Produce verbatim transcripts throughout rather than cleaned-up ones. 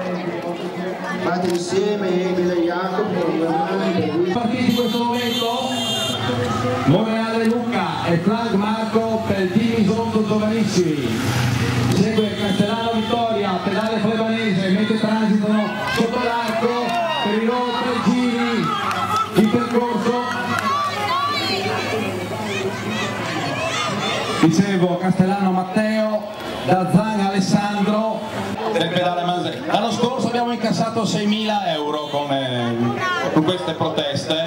Fate insieme Emile e Jacopo. Partiti in questo momento Monreale Luca e Frank Marco per il team Isotto giovanissimi. Segue Castellano Vittoria, pedale Flebanese, mentre transitano sotto l'arco per i loro tre giri in percorso. Dicevo Castellano Matteo, Dazzan Alessandro del pedale Manzè. L'anno scorso abbiamo incassato seimila euro con, eh, con queste proteste.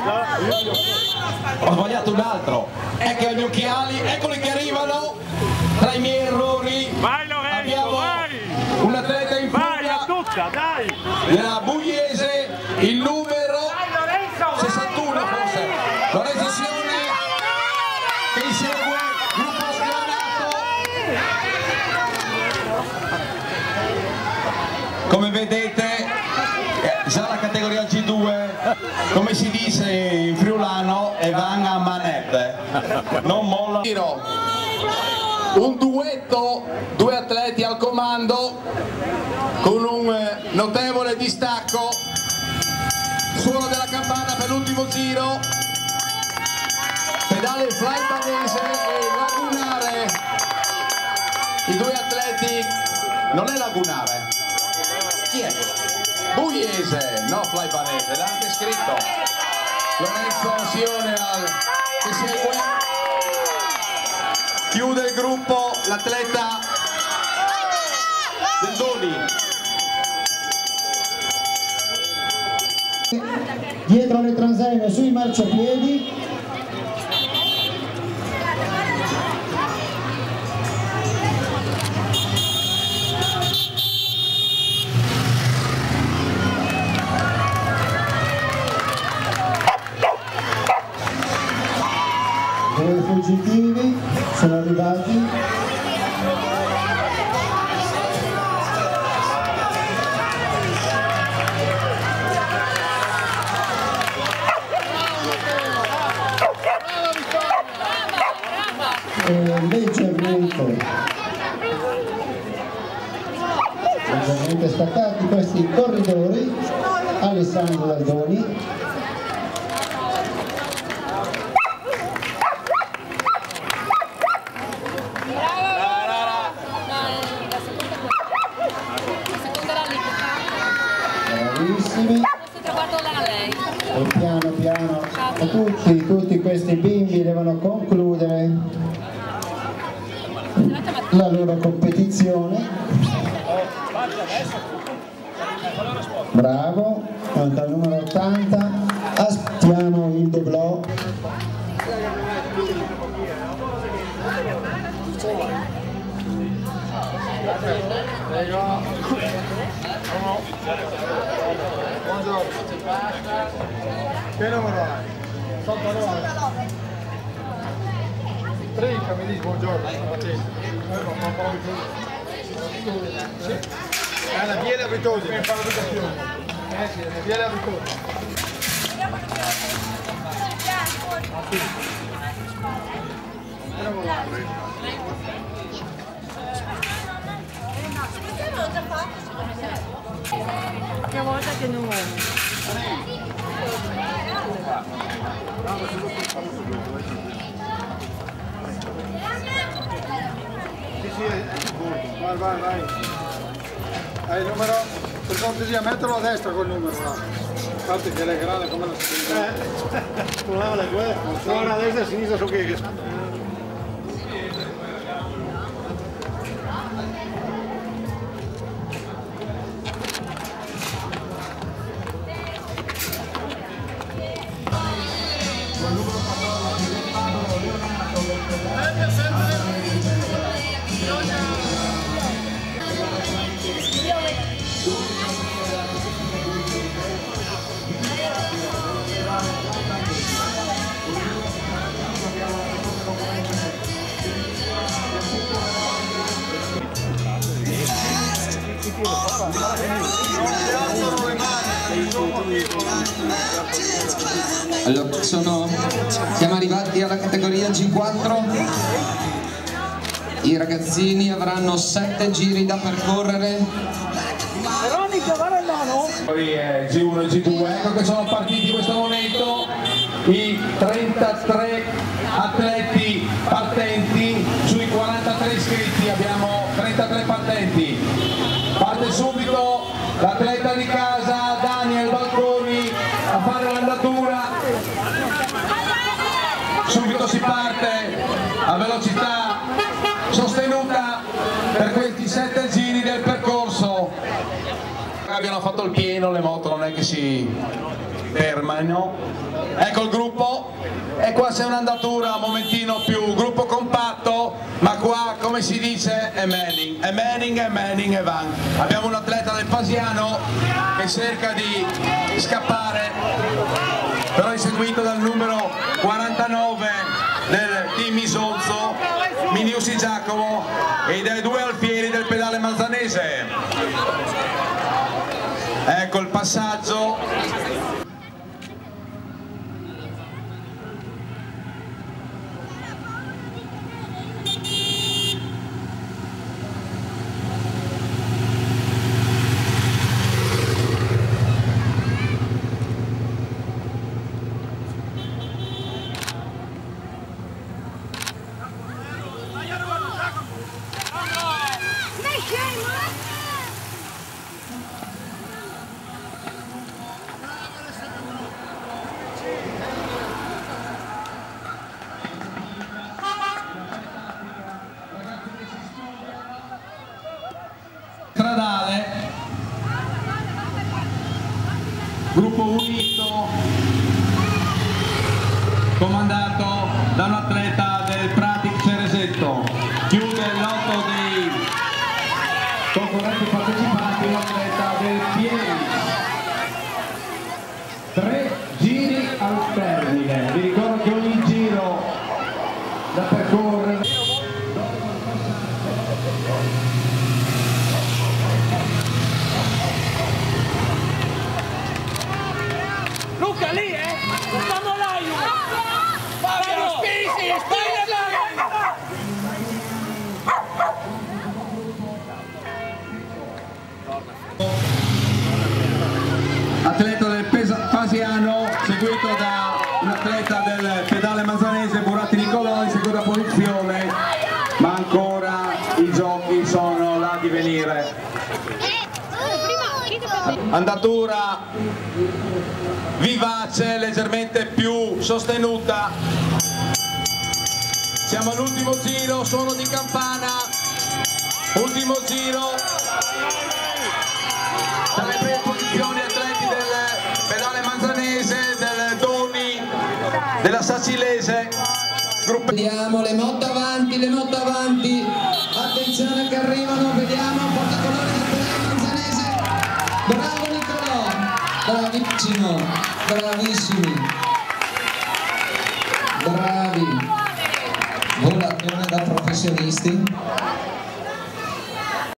Ho sbagliato un altro, è che ho gli occhiali, eccoli che arrivano. Tra i miei errori vai Lorenzo, abbiamo vai! Un atleta in fuga, vai, tutta, dai! della Bugliese, il numero sessantuno forse, Lorenzo Sione, che insegue gruppo sgranato. Come vedete già la categoria G due, come si dice in friulano, e van a manette, non molla. Un duetto, due atleti al comando con un notevole distacco. Suono della campana per l'ultimo giro, pedale Flybanese e Lagunare. I due atleti, non è Lagunare, chi è? Bugliese, no Flybanese, l'ha anche scritto. Lorenzo Sione al, che segue. Chiude il gruppo l'atleta del Doni. Dietro le transenne sui marciapiedi. Due fuggitivi sono arrivati. E leggermente leggermente staccati questi corridori. Alessandro Daldoni. E piano piano tutti, tutti questi bimbi devono concludere la loro competizione. Bravo, manca il numero ottanta, aspettiamo il doblò. Buongiorno. Che numero hai? ottantanove. Trinca mi dici buongiorno. Sì. È la piede abitudine. Eh sì, è la piede abitudine. Una volta che non uomo. Sì, sì, è sicuro. Vai, vai, vai. Hai il numero? Per cortesia, mettilo a destra col numero là. Infatti che è grande come la sinistra. Eh, non leva le due. No, a destra e a sinistra su che. Allora, sono, siamo arrivati alla categoria G quattro. I ragazzini avranno sette giri da percorrere. G uno e G due, ecco che sono partiti in questo momento i trentatré atleti partenti sui quarantatré iscritti, abbiamo trentatré partenti. Parte subito l'atleta di casa Daniel Balconi a fare l'andatura, subito si parte a velocità sostenuta per questi sette giri del percorso. Abbiano fatto il pieno, le moto non è che si fermano. Ecco il gruppo, e qua c'è un'andatura un momentino più gruppo compatto, ma qua come si dice è Manning, è Manning, è Manning e Van. Abbiamo un atleta del Pasiano che cerca di scappare, però è seguito dal numero quarantanove del team Isonzo, Miniusi Giacomo, e dai due alfieri del pedale Manzanese. Ecco il passaggio. Stradale, gruppo unito comandato da un atleta del Pratic Ceresetto. Chiude il lotto dei concorrenti partecipanti un atleta del Pieri. Tre giri al termine, vi ricordo che ogni giro da percorrere Luca lì, eh! Stiamo là, io! Fabio, spingi, spingi! Atleta del Pasiano, seguito da un atleta del pedale Manzanese, Buratti Nicolò, in seconda posizione, ma ancora i giochi sono là di venire. Andatura vivace, leggermente più sostenuta. Siamo all'ultimo giro, suono di campana, ultimo giro. Dalle prime posizioni atleti del pedale Manzanese, del Doni, della Sacilese. Gruppo... Vediamo le moto avanti, le moto avanti. Attenzione che arrivano, vediamo, portacolore del pedale Manzanese. Bravo Nicolò, bravissimo, bravissimi, bravi, volazione da professionisti.